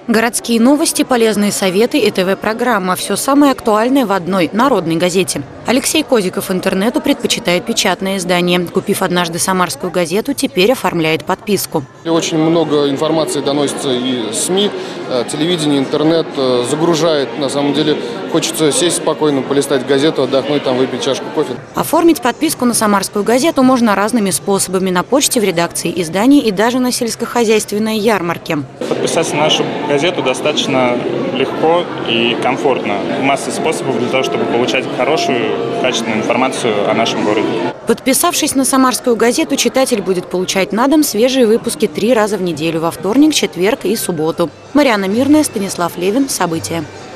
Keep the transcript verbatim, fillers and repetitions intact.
Городские новости, полезные советы и ТВ-программа. Все самое актуальное в одной народной газете. Алексей Козиков интернету предпочитает печатное издание. Купив однажды самарскую газету, теперь оформляет подписку. Очень много информации доносится и СМИ, телевидение, интернет загружает. На самом деле хочется сесть спокойно, полистать газету, отдохнуть, там выпить чашку кофе. Оформить подписку на самарскую газету можно разными способами: на почте, в редакции издания и даже на сельскохозяйственной ярмарке. Подписаться на нашу газету достаточно легко и комфортно. Масса способов для того, чтобы получать хорошую, качественную информацию о нашем городе. Подписавшись на самарскую газету, читатель будет получать на дом свежие выпуски три раза в неделю: во вторник, четверг и субботу. Марьяна Мирная, Станислав Левин. События.